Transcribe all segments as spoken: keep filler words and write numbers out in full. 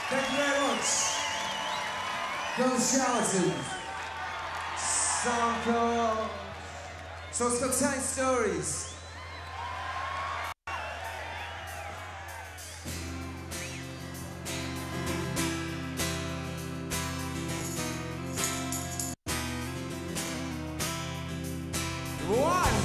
Thank you very much. Those Charlatans. Song called... So it's got telling stories. One.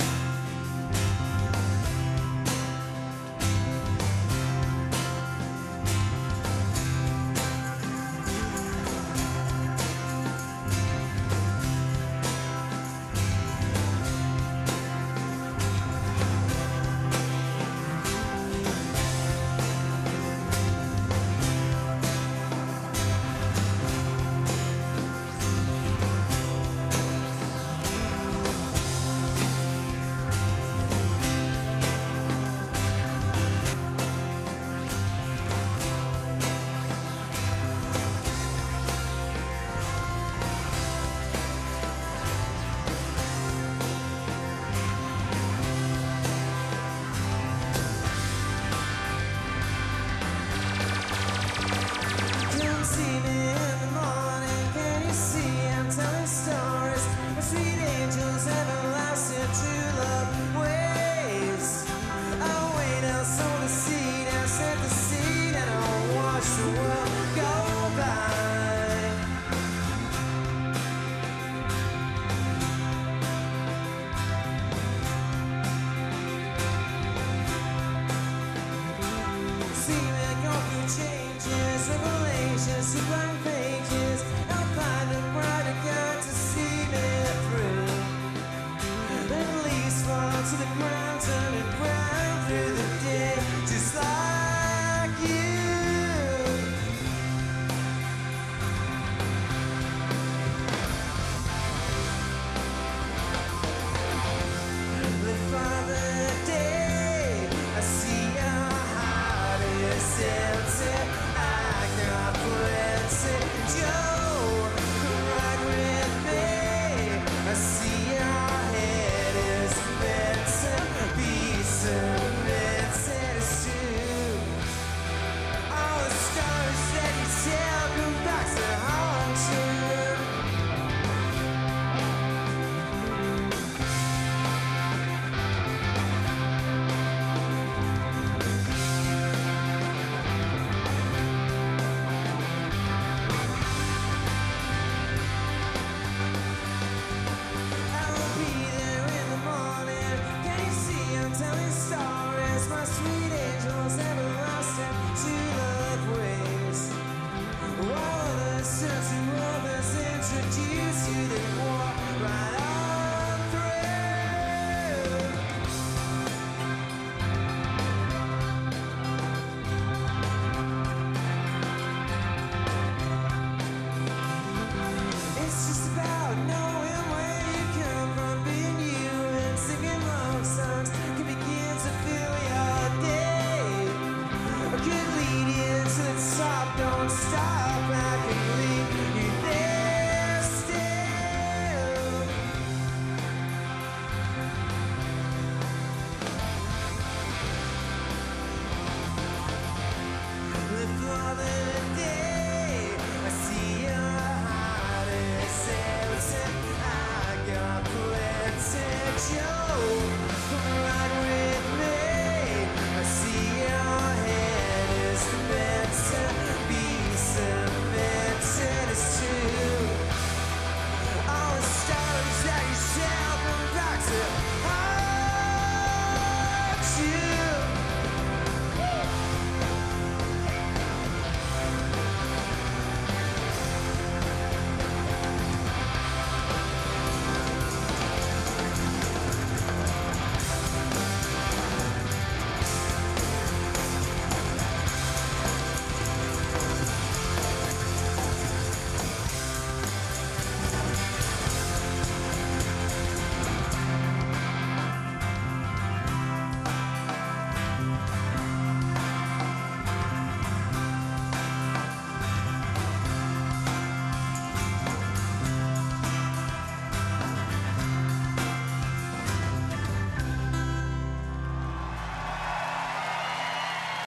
Changes, revelations, to blank pages. I'll find a brighter guide to see me through. Then leaves fall to the ground, turning brown through the day, just like you. Live for the day, I see your heart is set.